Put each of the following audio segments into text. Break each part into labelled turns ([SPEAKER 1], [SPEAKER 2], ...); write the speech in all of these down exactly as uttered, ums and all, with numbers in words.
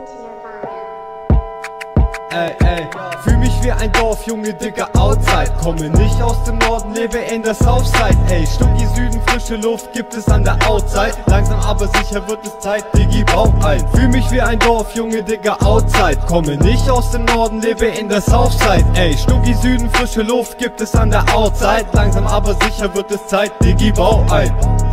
[SPEAKER 1] Ey, ey, fühl mich wie ein Dorfjunge, Digga, outside. Komme nicht aus dem Norden, lebe in der Southside. Ey, Stucki Süden, frische Luft gibt es an der Outside. Langsam aber sicher wird es Zeit, Diggi, bau ein. Fühl mich wie ein Dorfjunge, Digga, outside. Komme nicht aus dem Norden, lebe in der Southside. Ey, Stucki Süden, frische Luft gibt es an der Outside. Langsam aber sicher wird es Zeit, Diggi, bau ein.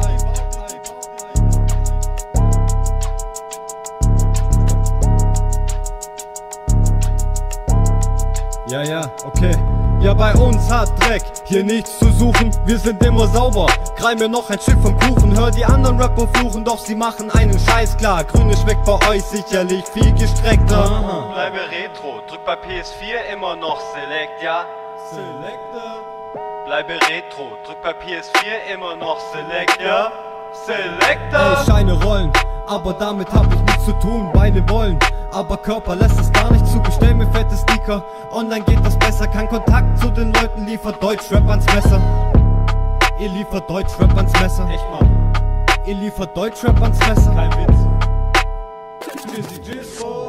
[SPEAKER 1] Ja, ja, okay. Ja, bei uns hat Dreck hier nichts zu suchen, wir sind immer sauber. Greif mir noch ein Stück vom Kuchen, hör die anderen Rapper fluchen, doch sie machen einen Scheiß klar. Grüne schmeckt bei euch sicherlich viel gestreckter. Aha.
[SPEAKER 2] Bleibe retro, drück bei P S vier immer noch Select, ja?
[SPEAKER 1] Selector.
[SPEAKER 2] Bleibe retro, drück bei P S vier immer noch Select, ja? Selector.
[SPEAKER 1] Ey, Scheine rollen, aber damit hab ich nichts zu tun. Beine wollen, aber Körper lässt es gar nicht zu. Bestell mir fette Sneaker, online geht das besser. Kein Kontakt zu den Leuten, liefert Deutschrap ans Messer. Ihr liefert Deutschrap ans Messer.
[SPEAKER 2] Echt mal,
[SPEAKER 1] Ihr liefert Deutschrap ans Messer.
[SPEAKER 2] kein Witz.
[SPEAKER 1] Jizzy Jizzo.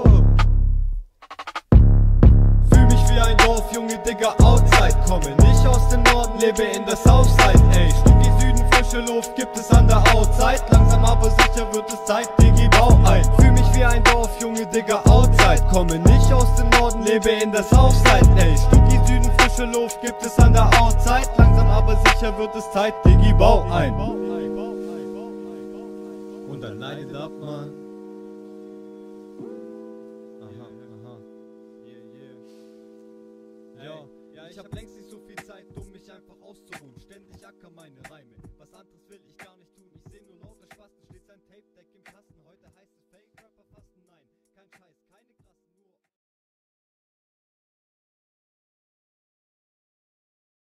[SPEAKER 1] Fühl mich wie ein Dorfjunge, Digga, outside. Komme nicht aus dem Norden, lebe in der Southside. Ey, Stucki Süden, frische Luft gibt es an der Outside. Langsam aber sicher wird es Zeit, Diggi, bau ein. Fühl mich wie ein Dorfjunge, Digga, outside. Komme nicht aus dem Norden, lebe in der Southside. Ey, Stucki Süden, frische Luft gibt es an der Outside. Langsam aber sicher wird es Zeit, Diggi, bau ein. Und dann light it up, man. Aha, aha. Yeah, yeah. Ja, ich hab längst